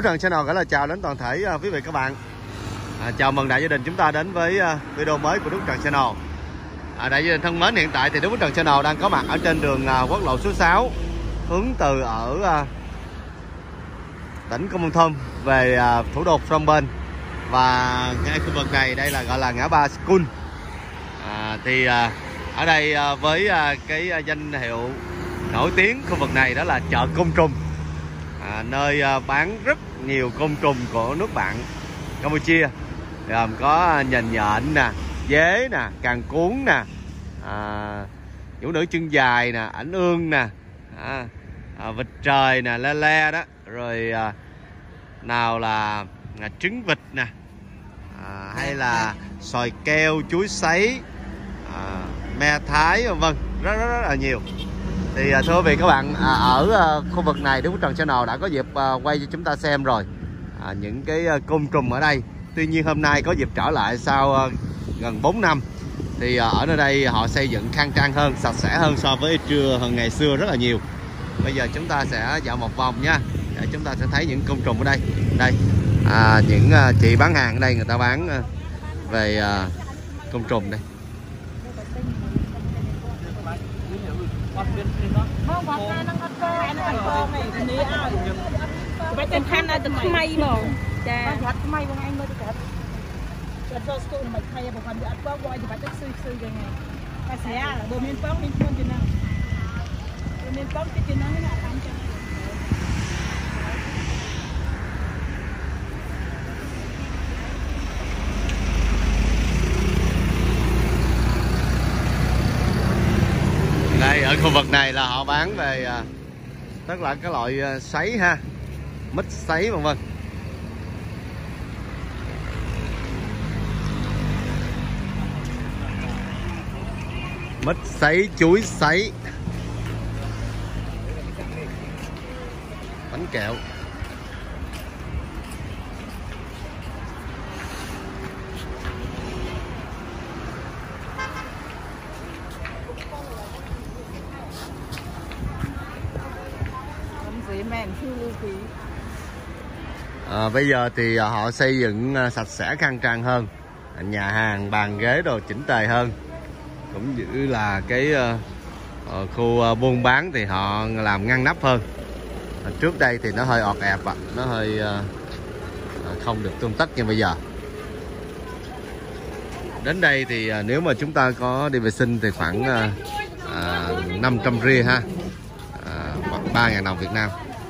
Trần Channel gửi lời chào đến toàn thể quý vị các bạn. Chào mừng đại gia đình chúng ta đến với video mới của Đức Trần Channel. Đại gia đình thân mến, hiện tại thì Đức Trần Channel đang có mặt ở trên đường quốc lộ số 6 hướng từ ở tỉnh Công Bông Thôm về thủ đô Phnom Penh. Và ngay khu vực này đây là gọi là ngã ba School. Ở đây với cái danh hiệu nổi tiếng khu vực này đó là chợ côn trùng, nơi bán rất nhiều côn trùng của nước bạn Campuchia, gồm có nhện nhện nè, dế nè, càng cuốn nè, vũ nữ chân dài nè, ảnh ương nè, vịt trời nè, le le đó, rồi nào là trứng vịt nè, hay là sòi keo, chuối sấy, me thái vân vân, rất là nhiều. Thì thưa quý vị các bạn, ở khu vực này Đức Trần Channel đã có dịp quay cho chúng ta xem rồi những cái côn trùng ở đây. Tuy nhiên hôm nay có dịp trở lại sau gần 4 năm. Thì ở nơi đây họ xây dựng khang trang hơn, sạch sẽ hơn so với hơn ngày xưa rất là nhiều. Bây giờ chúng ta sẽ dạo một vòng nha, để chúng ta sẽ thấy những côn trùng ở đây. Đây, những chị bán hàng ở đây người ta bán về côn trùng đây. Phải tên khăn là tên may mà. Chà. May của anh mới được. Cho school mà thay một phần ăn bớt voi thì phải sư cái này. Cái xe là đồ miên bóng miên phun trên nào. Đồ miên bóng cái trên nó là ăn cho. Đây, ở khu vực này là họ bán về tất là cái loại sấy ha, mít sấy vân vân. Mít sấy, chuối sấy, bánh kẹo. Bây giờ thì họ xây dựng sạch sẽ khang trang hơn, nhà hàng bàn ghế đồ chỉnh tề hơn, cũng như là cái khu buôn bán thì họ làm ngăn nắp hơn. Trước đây thì nó hơi ọt ẹp, nó hơi không được tươm tất như bây giờ. Đến đây thì nếu mà chúng ta có đi vệ sinh thì khoảng 500 ria ha, 3.000 đồng Việt Nam.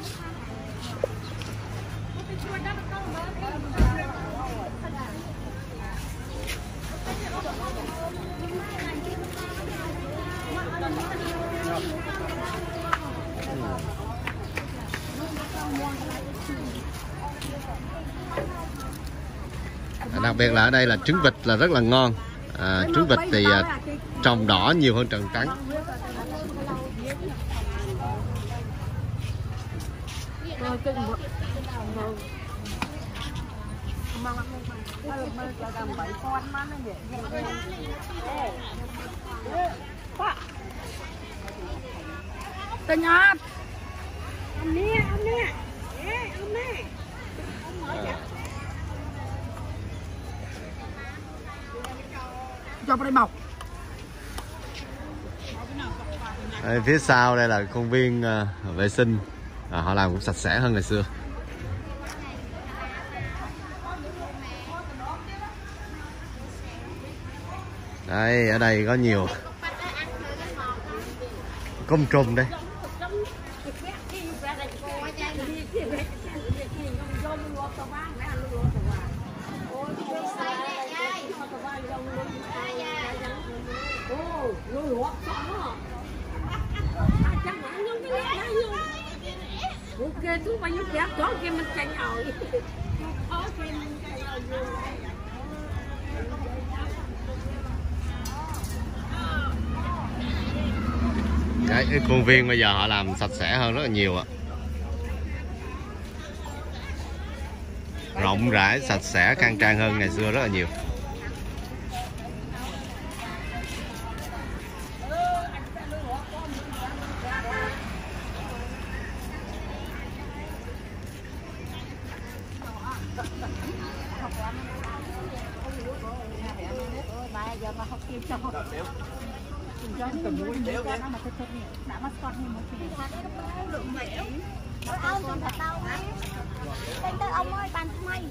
Đặc biệt là ở đây là trứng vịt là rất là ngon. Trứng vịt thì trồng đỏ nhiều hơn trồng trắng. Tên nhát. Cho vào đây mọc. Đây, phía sau đây là công viên vệ sinh, họ làm cũng sạch sẽ hơn ngày xưa. Đây, ở đây có nhiều côn trùng đây. Ok, chú bao nhiêu kẹp chó kia mình chạy rồi. Cái khuôn viên bây giờ họ làm sạch sẽ hơn rất là nhiều ạ. Rộng rãi, sạch sẽ, khang trang hơn ngày xưa rất là nhiều. giờ mà học kia cho cho những người đứa con nó mà thực hiện đã mất con như một cái lượng mẹ ông trong thật tao tên tới ông ơi bàn mày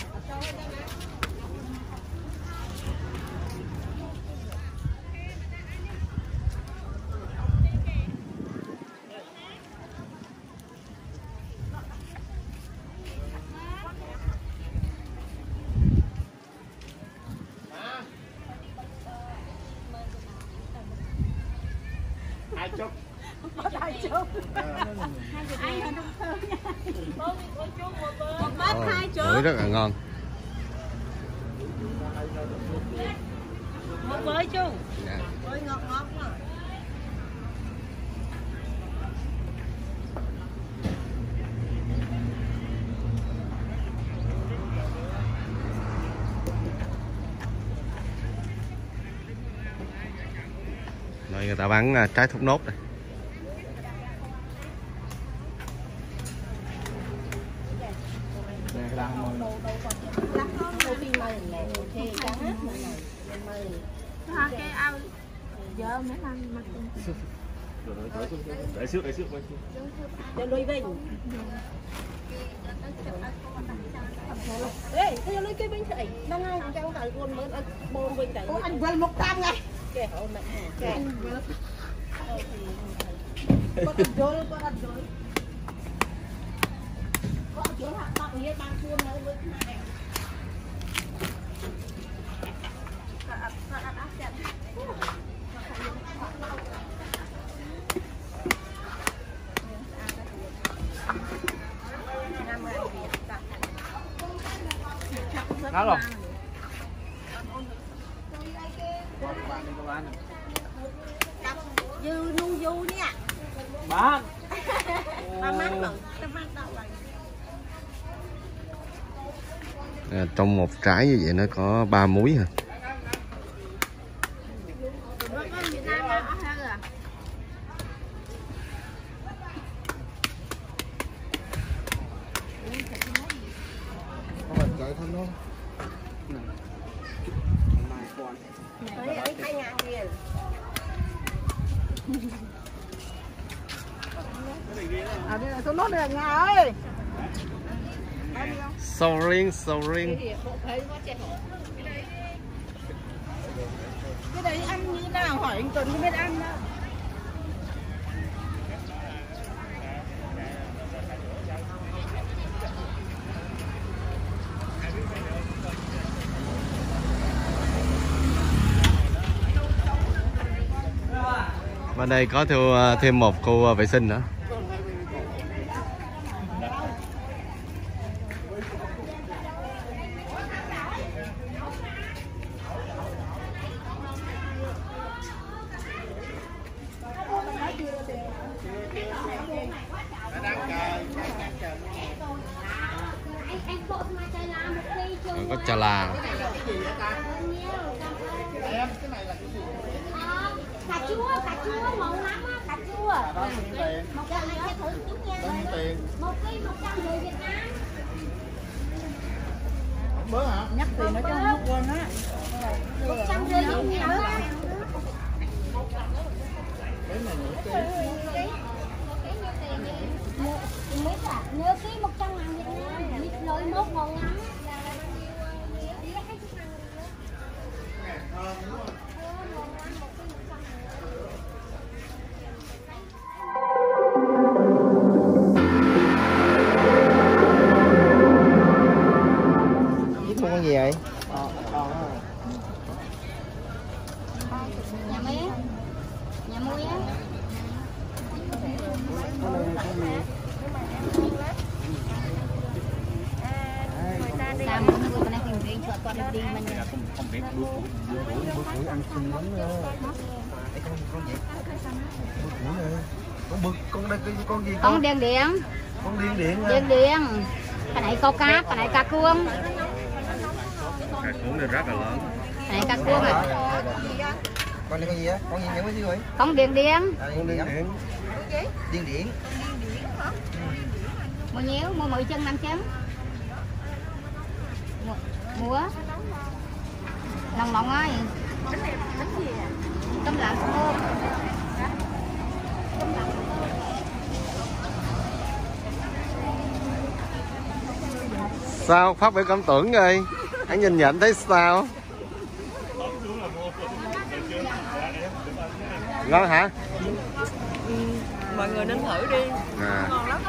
Hai chục. có hai chục ai là đông thơ nha một bát hai chục rất là ngon. một với chú với ngọt ngọt mà Rồi người ta bán trái thốt nốt này. Để xước để nuôi bình ê cái lấy cái bình thầy đang ngay trong cái con mới bồn bình thầy anh quên 100 ngay kệ hộ mẹ kệ có ăn rồi có ăn rồi có chỗ hạt bạc như ban chuông nữa với mẹ Đó rồi. dư nu du nha Bán. ba mắt rồi tao mang đâu rồi Trong một trái như vậy nó có 3 múi hả? Trời thân đó. ấy 2.000 tiền à đây là số nốt đây là nhà ơi Soaring. cái đấy ăn như nào hỏi anh Tuấn không biết ăn đâu Bên đây có thêm một khu vệ sinh nữa. Rồi có chà là. cà chua màu lắm á, cà chua. Một cái này thử chút nha. Một ký 150 Việt Nam. Bữa hả? Nhắc tiền nó cho không quên á. 150 Việt Nam. Nhớ ký 100.000 Việt Nam. Mít lối mốt ngon lắm. Con gì vậy? Nhà mía, nhà muối á. Sao mà người ta đang tìm con đi mà nhà Không biết bữa củi ăn xinh lắm đó. Con gì? Bữa củi nè. Con gì? con đèn điện. Con điên điện hả? Đèn điện. Cái này câu cá, cái này cá cương. Cá cuốn này rất là lớn. Cái này cá cương à. Con này con gì á? Con gì nhớ mấy rồi? Con điện điện. Con điên điện. Điên điện. Mua nhéo, mua 10 chân 5 chân. Mua. Nồng nồng ơi. Bánh gì à? Cơm lạnh thơm. Sao phát biểu cảm tưởng rồi? Anh nhìn nhận thấy sao? Ngon hả? Mọi người nên thử đi. Ngon lắm.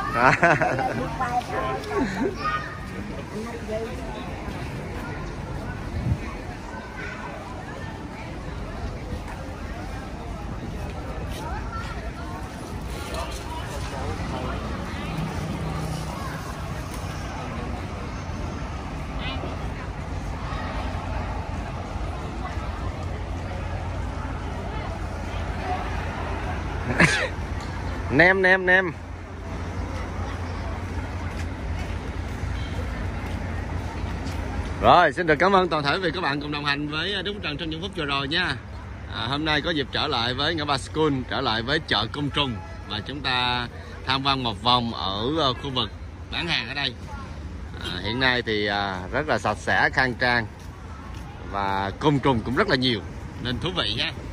Nem. Rồi, xin được cảm ơn toàn thể vì các bạn cùng đồng hành với Đức Phúc Trần trong những phút vừa rồi nha. Hôm nay có dịp trở lại với ngã ba School, trở lại với chợ Côn Trùng và chúng ta tham quan một vòng ở khu vực bán hàng ở đây. Hiện nay thì rất là sạch sẽ, khang trang và côn trùng cũng rất là nhiều nên thú vị ha.